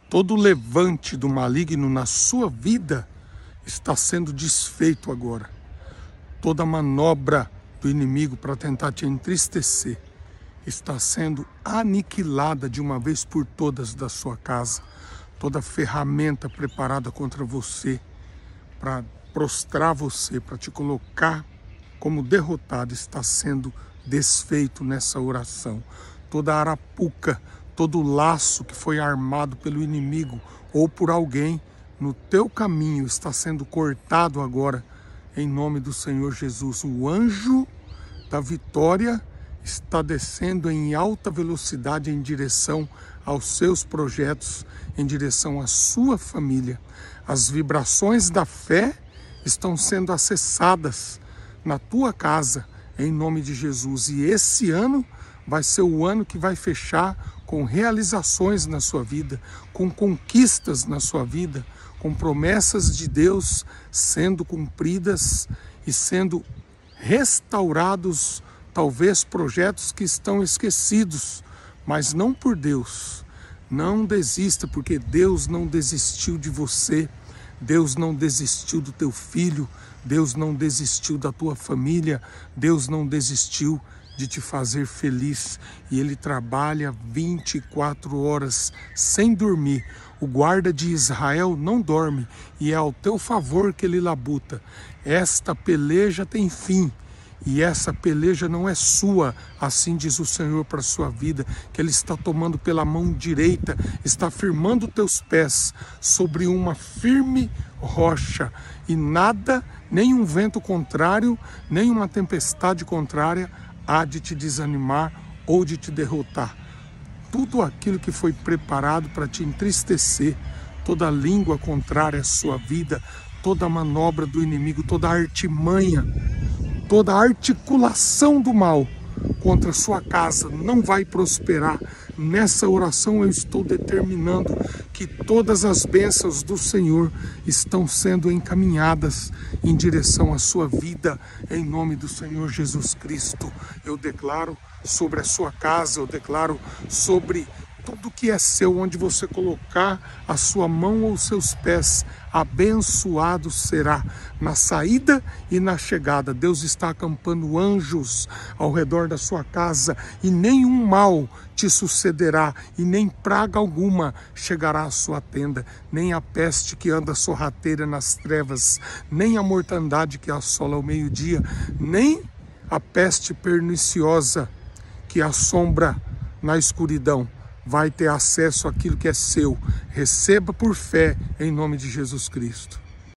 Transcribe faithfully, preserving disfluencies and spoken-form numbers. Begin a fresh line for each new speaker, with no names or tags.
Todo levante do maligno na sua vida está sendo desfeito agora. Toda manobra do inimigo para tentar te entristecer está sendo aniquilada de uma vez por todas da sua casa. Toda ferramenta preparada contra você para prostrar você, para te colocar como derrotado, está sendo desfeito nessa oração. Toda arapuca, todo laço que foi armado pelo inimigo ou por alguém no teu caminho está sendo cortado agora, em nome do Senhor Jesus. O anjo da vitória está descendo em alta velocidade em direção aos seus projetos, em direção à sua família. As vibrações da fé estão sendo acessadas na tua casa, em nome de Jesus. E esse ano vai ser o ano que vai fechar com realizações na sua vida, com conquistas na sua vida, com promessas de Deus sendo cumpridas e sendo restaurados, talvez projetos que estão esquecidos, mas não por Deus. Não desista, porque Deus não desistiu de você, Deus não desistiu do teu filho, Deus não desistiu da tua família, Deus não desistiu de te fazer feliz. E Ele trabalha vinte e quatro horas sem dormir. O guarda de Israel não dorme e é ao teu favor que Ele labuta. Esta peleja tem fim. E essa peleja não é sua, assim diz o Senhor para a sua vida, que Ele está tomando pela mão direita, está firmando teus pés sobre uma firme rocha, e nada, nem um vento contrário, nem uma tempestade contrária há de te desanimar ou de te derrotar. Tudo aquilo que foi preparado para te entristecer, toda língua contrária à sua vida, toda manobra do inimigo, toda artimanha, toda articulação do mal contra a sua casa não vai prosperar. Nessa oração eu estou determinando que todas as bênçãos do Senhor estão sendo encaminhadas em direção à sua vida, em nome do Senhor Jesus Cristo. Eu declaro sobre a sua casa, eu declaro sobre tudo que é seu, onde você colocar a sua mão ou os seus pés, abençoado será na saída e na chegada. Deus está acampando anjos ao redor da sua casa, e nenhum mal te sucederá, e nem praga alguma chegará à sua tenda, nem a peste que anda sorrateira nas trevas, nem a mortandade que assola ao meio-dia, nem a peste perniciosa que assombra na escuridão vai ter acesso àquilo que é seu. Receba por fé, em nome de Jesus Cristo.